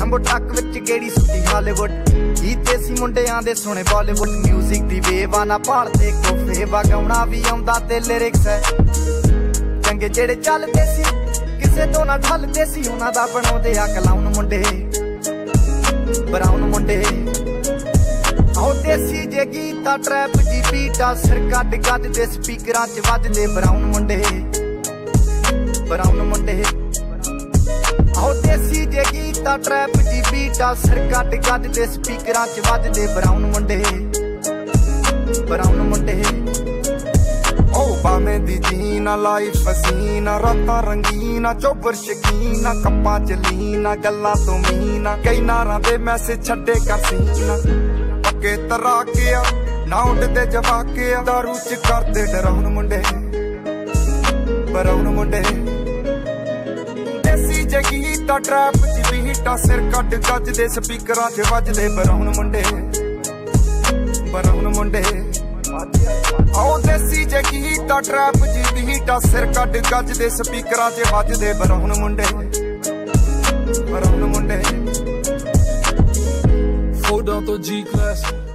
jumbo ਟੱਕ ਵਿੱਚ ਗੇੜੀ ਸੁੱਟੀ ਹਾਲੀਵੁੱਡ ਹੀ ਦੇਸੀ ਮੁੰਡਿਆਂ ਦੇ ਸੁਣੇ ਬਾਲੀਵੁੱਡ ਮਿਊਜ਼ਿਕ ਦੀ ਵੇਵਾ ਨਾ ਭਾਲਦੇ ਕੋਫੇ ਵਗਾਉਣਾ ਵੀ ਆਉਂਦਾ ਤੇ ਲਿਰਿਕਸ ਹੈ ਚੰਗੇ ਜਿਹੜੇ ਚੱਲਦੇ ਸੀ ਕਿਸੇ ਤੋਂ ਨਾ ਢਲਦੇ ਸੀ ਉਹਨਾਂ ਦਾ ਬਣਾਉਂਦੇ ਆ ਕਲਾਉਣ ਮੁੰਡੇ ਬਰਾਉਨ ਮੁੰਡੇ ਆਹ ਦੇਸੀ ਜੇ ਗੀਤਾ ਟਰੈਪ ਜੀ ਬੀਟਾ ਸਿਰ ਕੱਢ ਗੱਜ ਦੇ ਸਪੀਕਰਾਂ 'ਚ ਵੱਜਦੇ ਬਰਾਉਨ ਮੁੰਡੇ ਆਹ ਦੇਸੀ ਜੇ ਗੀਤਾ ਟਰੈਪ ਜੀ ਬੀਟਾ ਸਿਰ ਕੱਢ ਗੱਜ ਦੇ ਸਪੀਕਰਾਂ 'ਚ ਵੱਜਦੇ ਬਰਾਉਨ ਮੁੰਡੇ ਉਹ ਬਾਵੇਂ ਦੀ ਜੀਨਾ ਲਾਈਫ ਹਸੀਨਾ ਰਾਤਾਂ ਰੰਗੀਨਾ ਚੋਬਰ ਸ਼ਕੀਨਾ ਕੱਪਾਂ ਚ ਲੀਨਾ ਗੱਲਾਂ ਤੋਂ ਮੀਨਾ ਕਈ ਨਾਰਾਂ ਦੇ ਮੈਸੇਜ ਛੱਡੇ ਕਰ ਸੀਨਾ ਅੱਗੇ ਤਰਾ ਕੇ ਆ ਨਾ ਉੱਡਦੇ ਜਵਾਕੇ ਆ ਦਾਰੂ ਚ ਕਰਦੇ ਡਰਾਉਣ ਮੁੰਡੇ ਬਰਾਉਨ ਮੁੰਡੇ ਦੇਸੀ ਜਗੀਤਾ ਟਰੈਪ ਚ ਬੀਟਾ ਸਿਰ ਕੱਢ ਗੱਜ ਦੇ ਸਪੀਕਰਾਂ 'ਚ ਵੱਜਦੇ ਬਰਾਉਨ ਮੁੰਡੇ ਆਹ ਦੇਸੀ ਜੇ ਗੀਤਾ ਟਰੈਪ ਜੀ ਬੀਟਾ ਸਿਰ ਕੱਢ ਗੱਜ ਦੇ ਸਪੀਕਰਾਂ 'ਚ ਵੱਜਦੇ ਬਰਾਉਨ ਮੁੰਡੇ Fold down to G class